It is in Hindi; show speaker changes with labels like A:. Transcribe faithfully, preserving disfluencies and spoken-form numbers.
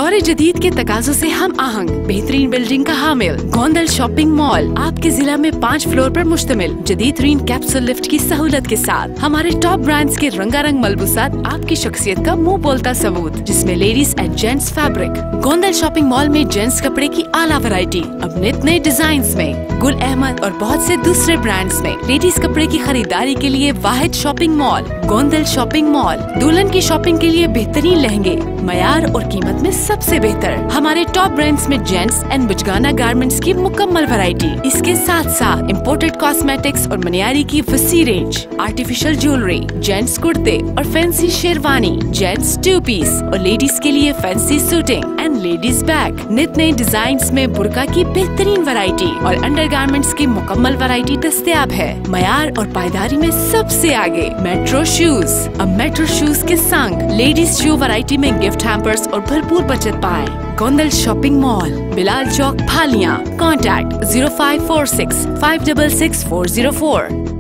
A: दौरे जदीद के तकाजों से हम आहंग बेहतरीन बिल्डिंग का हामिल गोंदल शॉपिंग मॉल आपके जिला में पाँच फ्लोर पर मुश्तमिल जदीद तरीन कैप्सूल लिफ्ट की सहूलत के साथ हमारे टॉप ब्रांड्स के रंगारंग मलबूसात आपकी शख्सियत का मुंह बोलता सबूत, जिसमें ladies and gents fabric. Gondal shopping mall में जेंट्स कपड़े की आला वैरायटी अब नित नए डिजाइन में गुल अहमद और बहुत से दूसरे ब्रांड्स में। लेडीज कपड़े की खरीदारी के लिए वाहिद shopping mall Gondal shopping mall. दुल्हन की शॉपिंग के लिए बेहतरीन लहंगे मयार और कीमत में सबसे बेहतर। हमारे टॉप ब्रांड्स में जेंट्स एंड बुजगाना गारमेंट्स की मुकम्मल वैरायटी। इसके साथ साथ इम्पोर्टेड कॉस्मेटिक्स और मनियारी की वसी रेंज, आर्टिफिशियल ज्वेलरी, जेंट्स कुर्ते और fancy sherwani, gents two piece और लेडीज के लिए fancy suiting and ladies bag. नित नए डिजाइन में बुर्का की बेहतरीन वैरायटी और अंडरगारमेंट्स की मुकम्मल वैरायटी दस्तयाब है। मयार और पायदारी में सबसे आगे मेट्रो शूज। अब मेट्रो शूज के संग लेडीज शू वैरायटी में गिफ्ट हैम्पर्स और भरपूर बचत पाए। Gondal shopping mall, Bilal Chowk, Bhalian. Contact zero five four six five double six four zero four.